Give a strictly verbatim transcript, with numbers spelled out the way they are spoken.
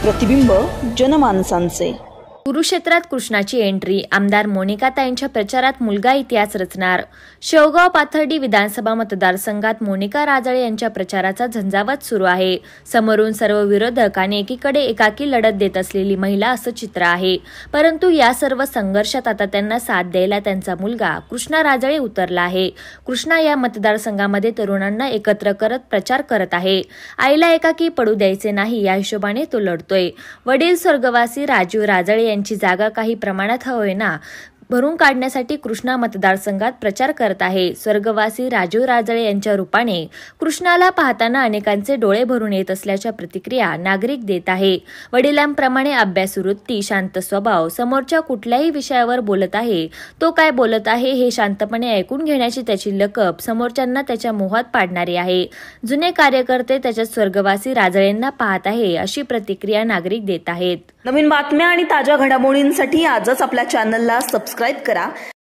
प्रतिबिंब जनमानसांचे। कुरुक्षेत्रात कृष्णाची एंट्री, आमदार मोनिकाताईंच्या प्रचारात मुलगा इतिहास रचणार। शेवगाव पाथर्डी विधानसभा मतदारसंघात मोनिका राजळे यांच्या प्रचाराचा झंझावात सुरू आहे। समोरून सर्व विरोधक आणि एकीकडे एकाकी लढत देत असलेली महिला असं चित्र आहे। परंतु या सर्व संघर्षात आता त्यांना साथ द्यायला त्यांचा मुलगा कृष्णा राजळे उतरला आहे। कृष्णा या मतदारसंघामध्ये तरुणांना एकत्र करत प्रचार करत आहे। आईला एकाकी पडू द्यायचे नाही या हिशोबाने तो लढतोय। वडील स्वर्गवासी राजीव राजळे यांची जागा काही प्रमाणात होईना भरून काढण्यासाठी कृष्णा मतदारसंघात प्रचार करत आहे। स्वर्गवासी राजीव राजळे यांच्या रूपाने कृष्णाला पाहताना अनेकांचे डोळे भरून येत असल्याच्या प्रतिक्रिया नागरिक देत आहे। वडिलांप्रमाणे अभ्यासू वृत्ती, शांत स्वभाव, समोरच्या कुठल्याही विषयावर बोलत आहे, तो काय बोलत आहे हे शांतपणे ऐकून घेण्याची त्याची लकब समोरच्यांना त्याच्या मोहात पाडणारी आहे। जुने कार्यकर्ते त्याच्या स्वर्गवासी राजळेंना पाहत आहे अशी प्रतिक्रिया नागरिक देत आहेत। नवीन बातम्या आणि ताज्या घडामोडींसाठी आजच आपल्या चॅनलला सबस्क्राइब करा।